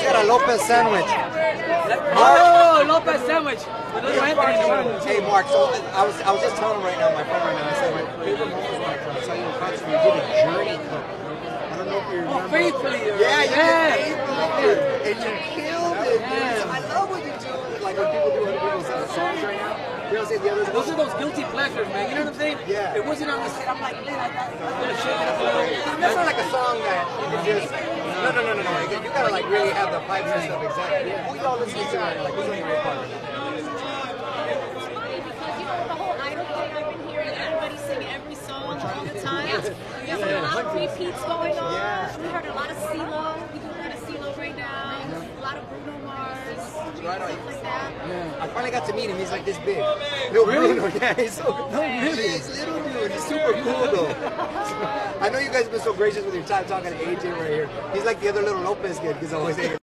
got a Lopez sandwich. Oh, Lopez sandwich. Hey, Mark. So I was just telling him right now, my friend right now. I said my favorite moment was when I saw you in concert. You did a journey clip. I don't know if you remember. Faithfully. Yeah, you did Faithfully, and you killed it. Dude. I love what you do. Like when people do other people's songs right now. You know what I'm saying? The others. Those are those guilty pleasures, man. You know what I'm saying? Yeah. It wasn't on the set. I'm like, man, I thought I was gonna shake it up a little. That's not like a song that you can just. No. You gotta like really have the pipes and stuff exactly. Who y'all listening to right now? Like who's on your radio part? All the time. We have a lot of repeats going on. Yeah. We heard a lot of CeeLo. We do a lot of CeeLo right now. A lot of Bruno Mars. Right on. Stuff like that. Yeah. I finally got to meet him. He's like this big. Little Bruno. Yeah, he's so really? He's little dude. He's super cool though. I know you guys have been so gracious with your time talking to AJ right here. He's like the other little Lopez kid because always